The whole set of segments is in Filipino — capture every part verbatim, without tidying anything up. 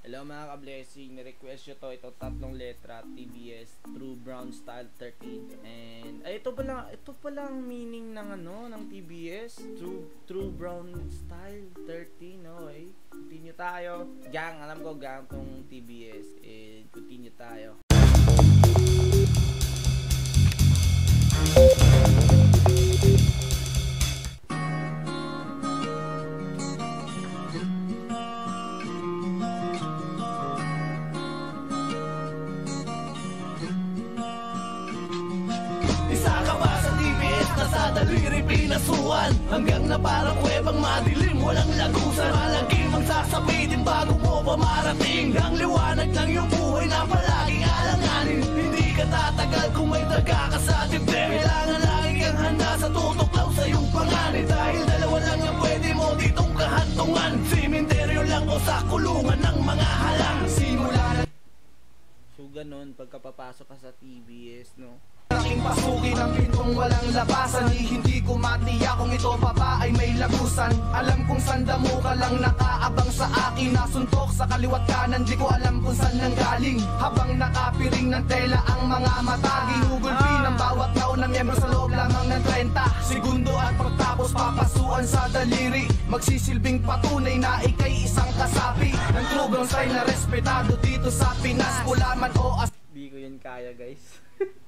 Hello mga ka-blessing, ni-request nyo to, ito tatlong letra, T B S, True Brown Style thirteen. And ay ito pala, ito pala ang meaning ng ano, ng T B S, True True Brown Style thirteen. Okay, continue tayo. Gang, alam ko gang tong T B S. And continue tayo. Sa daliri pinasuan hanggang na parang kuwebang madilim, walang lagusan. Malagim ang sasabitin bago mo pa marating ang liwanag ng iyong buhay na palaging alanganin. Hindi ka tatagal kung may daga ka sa dibdib. Kailangan lagi kang handa sa tutuklaw sa iyong panganib. Dahil dalawa lang yung pwede mo ditong kahantungan, simenteryo lang o sa kulungan ng mga halang. Simula na so ganun pagkapapasok ka sa T B S, no? Aking pasukin ang pintong walang labasan. Di hindi ko matiya kung ito pa ba ay may lagusan. Alam kong sanda mo ka lang nakaabang sa akin. Nasuntok sa kaliwat kanan, di ko alam kung saan nanggaling. Habang nakapiring ng tela ang mga mata, ginugulpi ng bawat taon na miyembro sa loob lamang ng trenta segundo. At pagtapos papasuan sa daliri, magsisilbing patunay na ikay isang kasapi ng true brown style na respetado dito sa Pinas. Pula man o as di ko yan kaya, guys.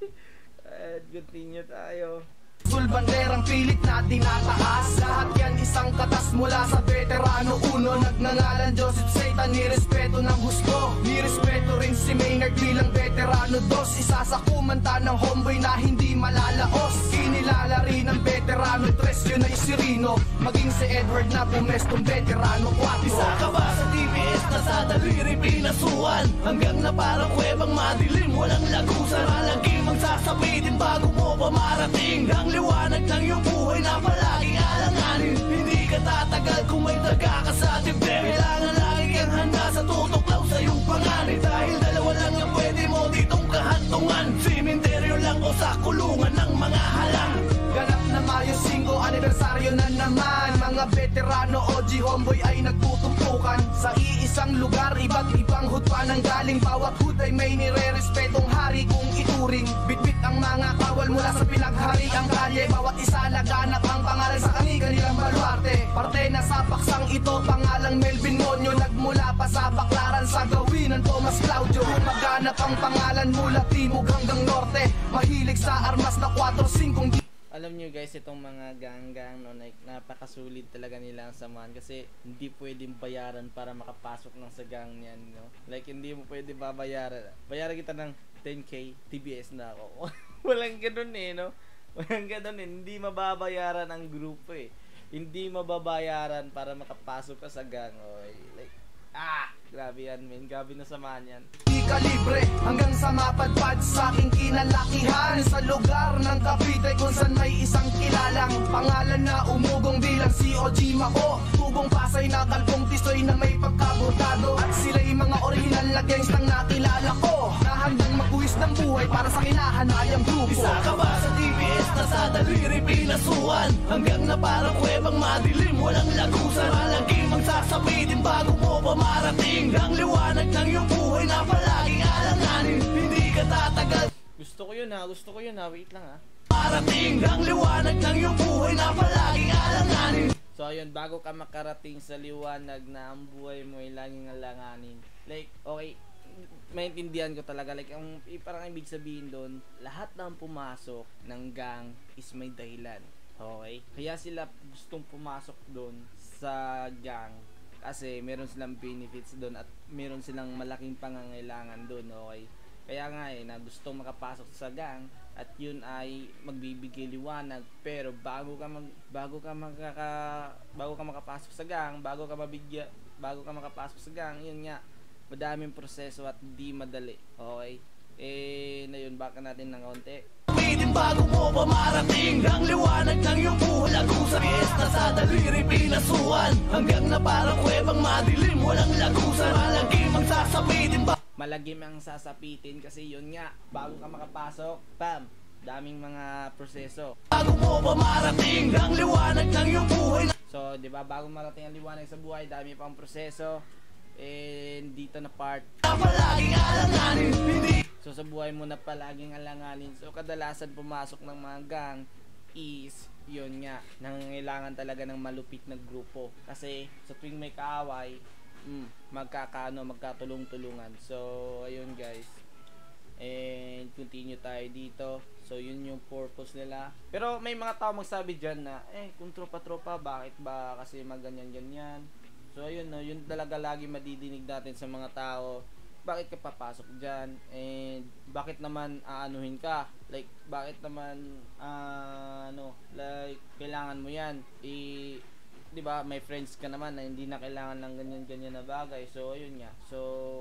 At continue tayo. Sulbanderang pilit na tinataas. Lahat yan isang katas mula sa veterano uno. Nagngangalan Joseph Satan, nirespeto ng husto. Nirespeto rin si Maynard bilang veterano dos. Isa sa kumanta ng homeboy na hindi malalaos. Kinilala rin ng veterano tres, yun ay si Rino. Maging si Edward na pumestong veterano kwatro. Isa ka ba sa T B S na sa daliri pinasuan hanggang na parang kuwebang madilim, walang lagusan. Malagim ang sasabitin bago mo pa marating ang liwanag ng iyong buhay na palaging alanganin. Hindi ka tatagal kung may daga ka sa dibdib. Kailangan lagi kang handa sa tutuklaw sa iyong panganib. Dahil dalawa lang yung pwede mo ditong kahantungan, simenteryo lang o sa kulungan ng mga halang. Ganap na Mayo singko, anibersaryo na naman. Mga veterano O G homeboy ay nagtutumpukan sa iisang lugar, iba't ibang hudpa nang galing. Bawat hud ay may nire-respetong hari kung ituring. Bitbit ang mga kawal mula sa pinaghari ang kalye. Bawat isa laganap ang pangalan sa kanilang baluarte. Parte na sa paksang ito, pangalang Melvin Monyo. Nagmula pa sa Baklaran sa gawin ng Thomas Claudio. Maganap ang pangalan mula timog hanggang norte. Mahilig sa armas na kwatro singkong. Alam nyo guys, itong mga gang-gang, no, like, napakasulit talaga nila ang samahan kasi hindi pwedeng bayaran para makapasok ng sa gang niyan, no? Like, hindi mo pwede babayaran. Bayaran kita ng ten K, T B S na ako. Walang ganun eh, no? Walang ganun eh. Hindi mababayaran ang grupo eh. Hindi mababayaran para makapasok ka sa gang, okay? Like, ah! Grabe yan, men. Grabe na samahan yan. Kalibre hanggang sa mapadpad sa aking kinalakihan. Sa lugar ng Cavite kung saan may isang kilalang pangalan na umugong bilang C O G Mako. Tubong Pasay na kalbong tisoy na may pagkabordado. At sila'y mga original na gangstang nakilala ko, na handang magbuwis ng buhay para sa kinahanayang grupo. Isa ka ba sa T B S na sa daliri pinasuan hanggang na parang kuwebang madilim, walang lagusan. Malagim ang sasabitin bago mo pa marating ang liwanag ng iyong buhay na palaging alanganin. Hindi ka tatagal. Gusto ko yun ha, gusto ko yun ha. Wait lang ha. Parating ang liwanag ng iyong buhay na palaging alanganin. So ayun, bago ka makarating sa liwanag na ang buhay mo ay laging alanganin. Like, okay, maintindihan ko talaga. Like, ang parang ibig sabihin doon, lahat ng pumasok ng gang is may dahilan. Okay? Kaya sila gustong pumasok doon sa gang kasi meron silang benefits doon at meron silang malaking pangangailangan doon, okay? Kaya nga eh, na gustong makapasok sa gang at yun ay magbibigay liwanag. Pero bago ka mag bago ka makaka bago ka makapasok sa gang, bago ka mabigya, bago ka makapasok sa gang, yun nga, madaming proseso at di madali, okay? Eh, na yun, baka natin ng konti. Bago mo pa marating ang liwanag ng iyong buhay, lagusan. Fiesta sa daliri pinasuan hanggang na parang kuwebang madilim, walang lagusan. Malagim ang sasapitin ba? Malagim ang sasapitin kasi yun nga, bago ka makapasok, bam, daming mga proseso. Bago mo pa marating ang liwanag ng iyong buhay. So, di ba, bago marating ang liwanag sa buhay, dami pang proseso. And dito na part, palaging alanganin, hindi. so sa buhay mo na palaging alanganin. So kadalasan pumasok ng mga gang is yun nga, nangangailangan talaga ng malupit na grupo. Kasi sa tuwing may kaaway, mm, magkakaano, magkatulong-tulungan. So ayun guys, and continue tayo dito. So yun yung purpose nila. Pero may mga tao magsabi dyan na eh kung tropa-tropa, bakit ba kasi maganyan-ganyan. So ayun no, yun talaga lagi madidinig natin sa mga tao. Bakit ka papasok dyan? And bakit naman aanuhin ka? Like bakit naman uh, ano, like kailangan mo yan? Eh, 'di ba, may friends ka naman na hindi na kailangan ng ganyan-ganyan na bagay. So ayun nga. So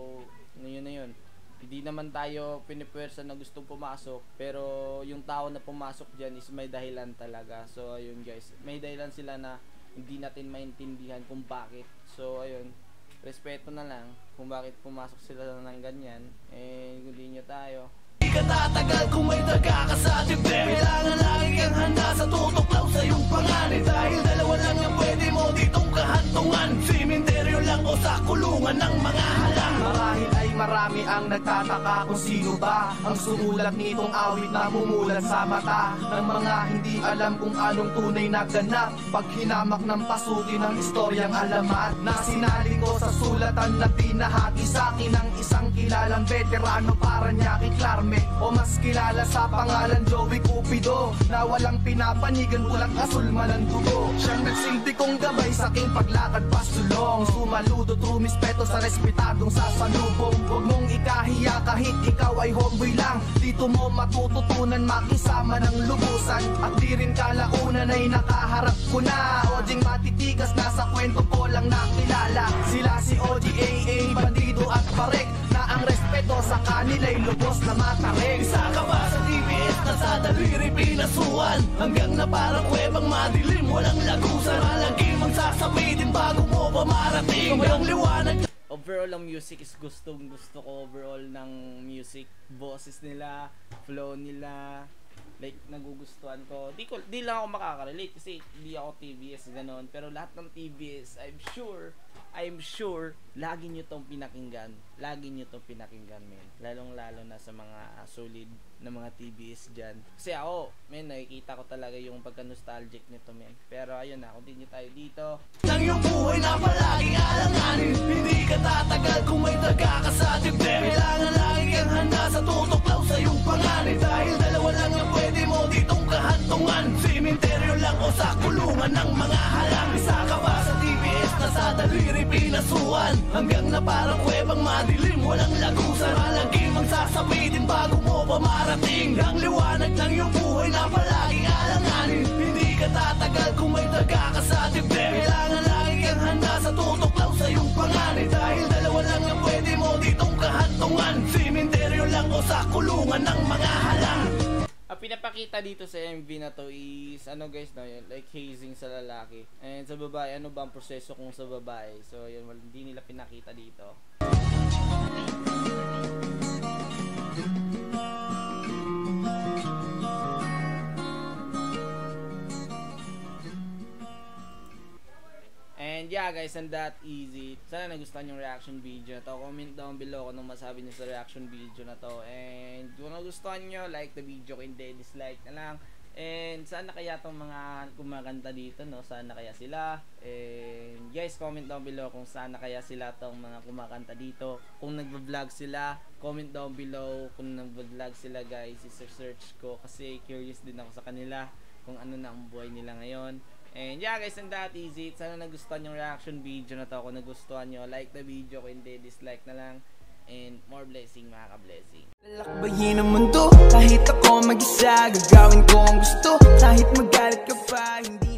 ngayon na yun. Hindi naman tayo pinipuwersa na gustong pumasok, pero yung tao na pumasok dyan is may dahilan talaga. So ayun guys, may dahilan sila na hindi natin maintindihan kung bakit. So ayun, respeto na lang kung bakit pumasok sila ng ganyan. Eh, continue tayo. Di ka tatagal kung may daga ka sa dibdib. Kailangan lagi kang handa sa tutuklaw sa iyong panganib. Dahil dalawa lang ang pwede mo ditong kahantungan, simenteryo lang o sa kulungan ng mga halang. Marahil ay marami ang nagtataka kung sino ba ang sumulat nitong awit na mumulat sa mata ng mga hindi alam kung anong tunay na ganap. Pag hinamak ng pasukin ng istoryang alamat na sinali ko sa sulatan na pinahati sa akin ng isang kilalang veterano para niya kay Clarme, o mas kilala sa pangalan Joey Cupido, na walang pinapanigan, bulat asul man ang dugo. Siyang nagsilbi kong gabay sa aking paglakad pasulong, sumaludo true mispeto sa respetadong sasalubong. Huwag mong ikahiya kahit ikaw ay homeboy lang, dito mo matututunan makisama ng lubusan. At di rin kalaunan ay nakaharap ko na Ojing matitigas na sa kwento ko lang nakilala. Sila si O G A A, bandido at parek, na ang respeto sa kanila'y lubos na matarik. Isa ka ba sa T B S na sa daliri pinasuan, hanggang na parang kuwebang madilim walang lagusan. Malagim ang sasabitin bago mo pa marating ang liwanag. Overall ang music is gustong gusto ko. Overall ng music, boses nila, flow nila, like nagugustuhan ko. Di, ko, di lang ako makaka-relate kasi di ako T B S ganoon. Pero lahat ng T B S, I'm sure I'm sure lagi nyo tong pinakinggan. Lagi nyo tong pinakinggan, men. Lalong lalo na sa mga solid na mga T B S dyan. Kasi ako, men, nakikita ko talaga yung pagka-nostalgic nito, men. Pero ayun na, continue tayo dito. Nang yung buhay na palaging alanganin, hindi ka tatagal kung may daga ka sa dibdib. Kailangan lagi kang handa sa tutuklaw sa iyong panganib. Dahil dalawa lang ang pwede mo ditong kahantungan, simenteryo lang o sa kulungan ng mga halang. Isa ka ba sa T B S na sa daliri pinasuan, hanggang na parang kuwebang madilim walang lagusan. Malagim ang sasabitin bago mo pa marating ang liwanag ng iyong buhay na palaging alanganin. Hindi ka tatagal kung may daga ka sa dibdib. Kailangan lagi kang handa sa tutuklaw sa iyong panganib. Dahil dalawa lang ang pwede mo ditong kahantungan, simenteryo lang o sa kulungan ng mga halang. Ang pinapakita dito sa M V na to is ano guys, no, yun, like hazing sa lalaki. And sa babae, ano ba ang proseso kung sa babae? So yun, well, hindi nila pinakita dito. And yeah guys, and that easy. Sana nagustuhan yung reaction video na to. Comment down below kung anong masabi niyo sa reaction video na to. And kung nagustuhan nyo, like the video. Kung hindi, dislike na lang. And sana kaya tong mga kumakanta dito, no? Sana kaya sila. And guys, comment down below kung sana kaya sila tong mga kumakanta dito. Kung nagva-vlog sila, comment down below kung nagva-vlog sila guys. I-search ko kasi curious din ako sa kanila kung ano na ang buhay nila ngayon. And yeah guys, and that is it. Sana nagustuhan yung reaction video na to. Kung nagustuhan nyo, like the video. Kung hindi, dislike na lang. And more blessing, mga ka-blessing. Lalakbayin ang mundo, kahit ako mag-isa, gagawin ko ang gusto. Kahit magalit ka pa, hindi